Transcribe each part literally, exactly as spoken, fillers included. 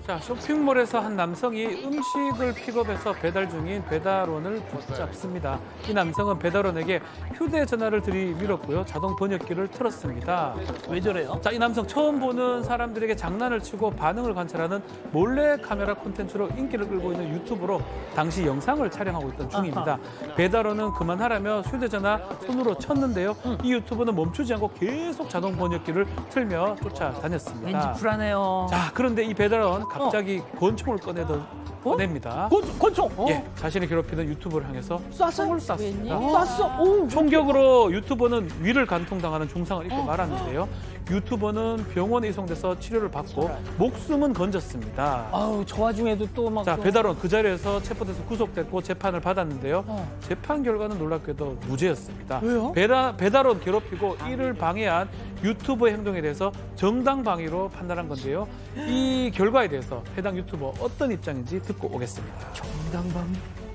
자, 쇼핑몰에서 한 남성이 음식을 픽업해서 배달 중인 배달원을 붙잡습니다. 이 남성은 배달원에게 휴대전화를 들이밀었고요. 자동 번역기를 틀었습니다. 왜 저래요? 자, 이 남성 처음 보는 사람들에게 장난을 치고 반응을 관찰하는 몰래 카메라 콘텐츠로 인기를 끌고 있는 유튜브로 당시 영상을 촬영하고 있던 중입니다. 아하. 배달원은 그만하라며 휴대전화 손으로 쳤는데요. 응. 이 유튜버는 멈추지 않고 계속 자동 번역기를 틀며 쫓아다녔습니다. 왠지 불안해요. 자, 그런데 이 배달원 갑자기 어. 권총을 꺼내던 어? 꺼냅니다. 권, 권총? 어. 예, 자신을 괴롭히는 유튜버를 향해서 쐈어요? 쐈습니다. 쐈어? 오. 총격으로 유튜버는 위를 관통당하는 중상을 입고 어. 말았는데요. 유튜버는 병원에 이송돼서 치료를 받고 목숨은 건졌습니다. 아우, 저 와중에도 또 막. 자, 배달원 그 자리에서 체포돼서 구속됐고 재판을 받았는데요. 어. 재판 결과는 놀랍게도 무죄였습니다. 왜요? 배달, 배달원 괴롭히고 이를 방해한 유튜버의 행동에 대해서 정당방위로 판단한 건데요. 이 결과에 대해서 해당 유튜버 어떤 입장인지 듣고 오겠습니다. 정당방위?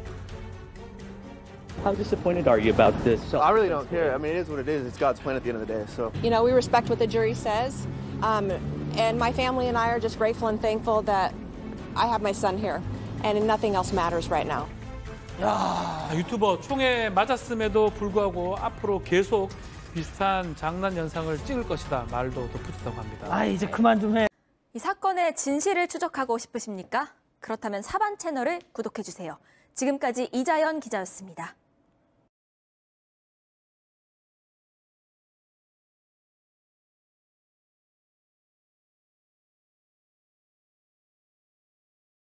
How disappointed are you about this? So I really don't care. I mean, it is what it is. It's God's plan at the end of the day. So, you know, we respect what the jury says, um, and my family and I are just grateful and thankful that I have my son here, and nothing else matters right now. 야, 유튜버 총에 맞았음에도 불구하고 앞으로 계속 비슷한 장난 영상을 찍을 것이다 말도 덧붙였다고 합니다. 아, 이제 그만 좀 해. 이 사건의 진실을 추적하고 싶으십니까? 그렇다면 사반 채널을 구독해주세요. 지금까지 이자연 기자였습니다.